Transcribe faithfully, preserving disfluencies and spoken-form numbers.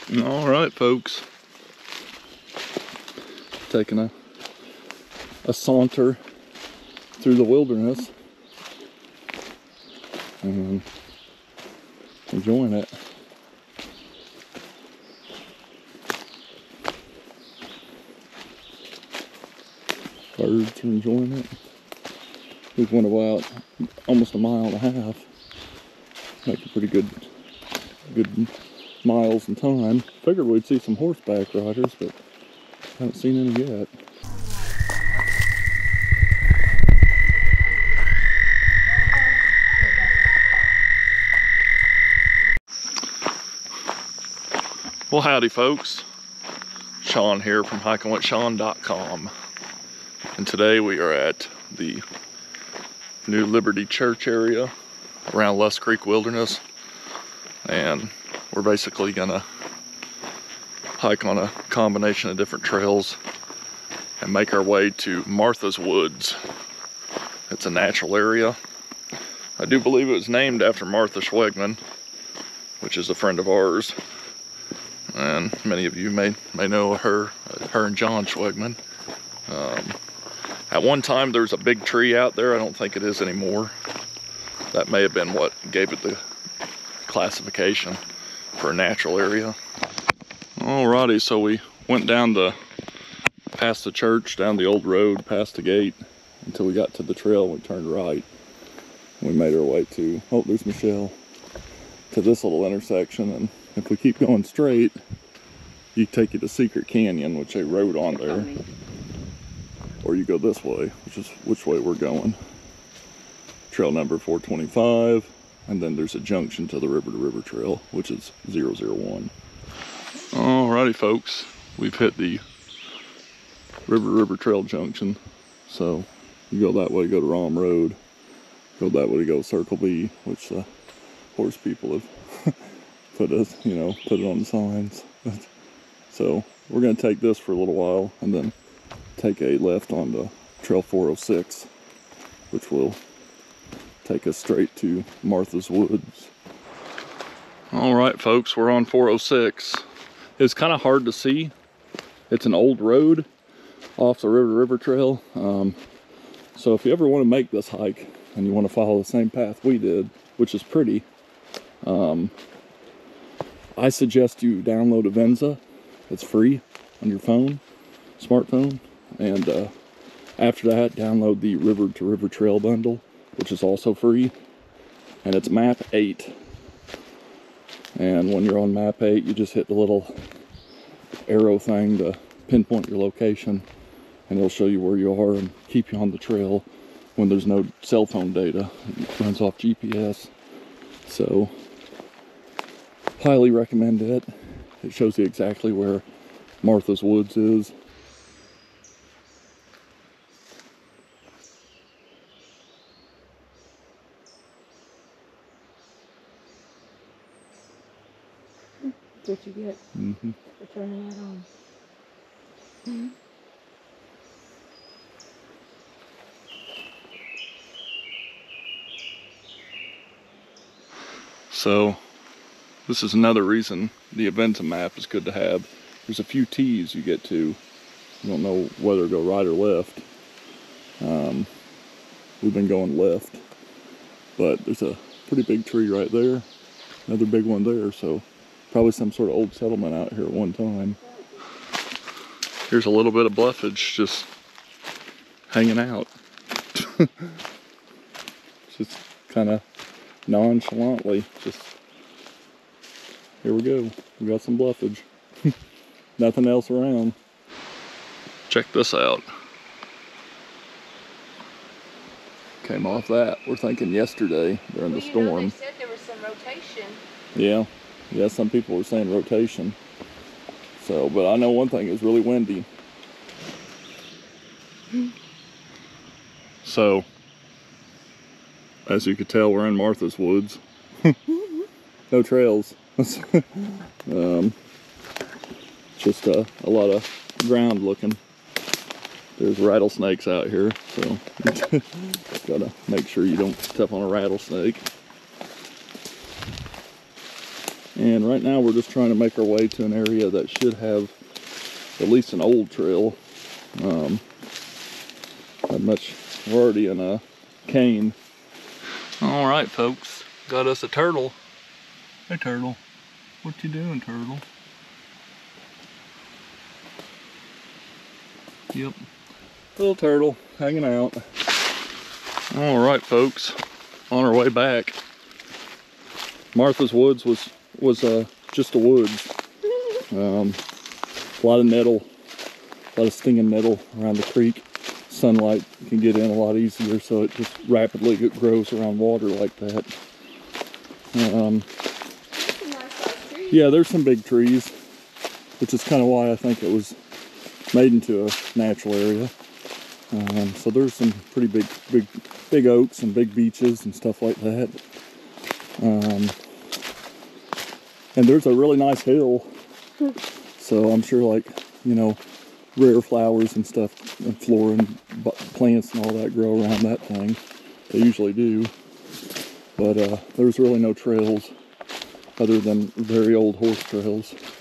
All right, folks. Taking a, a saunter through the wilderness and enjoying it. Birds are enjoying it. We've went about almost a mile and a half. Make a pretty good, good miles in time. Figured we'd see some horseback riders, but haven't seen any yet. Well, howdy, folks. Shawn here from hiking with shawn dot com. And today we are at the New Liberty Church area around Lusk Creek Wilderness. And we're basically gonna hike on a combination of different trails and make our way to Martha's Woods. It's a natural area. I do believe it was named after Martha Schwegman, which is a friend of ours. And many of you may, may know her, her and John Schwegman. Um, At one time, there was a big tree out there. I don't think it is anymore. That may have been what gave it the classification for a natural area. Alrighty, so we went down the, past the church, down the old road, past the gate, until we got to the trail and we turned right. We made our way to, oh, there's Michelle, to this little intersection. And if we keep going straight, you take you to Secret Canyon, which they wrote on there. Or you go this way, which is which way we're going. Trail number four twenty-five, and then there's a junction to the River to River Trail, which is zero zero one. Alrighty, folks, we've hit the River to River Trail junction. So you go that way, go to Rom Road. Go that way, go Circle B, which the horse people have put us, you know, put it on the signs. So we're gonna take this for a little while, and then take a left onto Trail four oh six, which will take us straight to Martha's Woods. All right, folks, we're on four oh six. It's kind of hard to see. It's an old road off the River to River Trail. Um, so if you ever want to make this hike and you want to follow the same path we did, which is pretty, um, I suggest you download Avenza. It's free on your phone, smartphone. And uh, after that, download the River to River Trail bundle, which is also free. And it's map eight. And when you're on map eight, you just hit the little arrow thing to pinpoint your location. And it'll show you where you are and keep you on the trail when there's no cell phone data. It runs off G P S. So, highly recommend it. It shows you exactly where Martha's Woods is. What you get mm-hmm. for turning that on. Mm-hmm. So this is another reason the Avenza map is good to have. There's a few T's you get to. You don't know whether to go right or left. Um, we've been going left, but there's a pretty big tree right there. Another big one there, so probably some sort of old settlement out here at one time. Here's a little bit of bluffage just hanging out. Just kind of nonchalantly, just, here we go. We got some bluffage. Nothing else around. Check this out. Came off that. We're thinking yesterday during Well, the you storm. know, they said there was some rotation. Yeah. Yeah, some people were saying rotation. So, but I know one thing, it was really windy. So, as you could tell, we're in Martha's Woods. No trails. um, just uh, a lot of ground looking. There's rattlesnakes out here, so gotta make sure you don't step on a rattlesnake. And right now we're just trying to make our way to an area that should have at least an old trail. Um, not much, we're already in a cane. All right, folks, got us a turtle. Hey, turtle. What you doing, turtle? Yep, little turtle hanging out. All right, folks, on our way back. Martha's Woods was was uh, just a woods. Um, a lot of nettle, a lot of stinging nettle around the creek. Sunlight can get in a lot easier, so it just rapidly grows around water like that. Um, yeah, there's some big trees, which is kind of why I think it was made into a natural area. Um, so there's some pretty big, big, big oaks and big beeches and stuff like that. Um, and there's a really nice hill. So I'm sure, like, you know, rare flowers and stuff, and flora and plants and all that grow around that thing. They usually do. But uh, there's really no trails other than very old horse trails.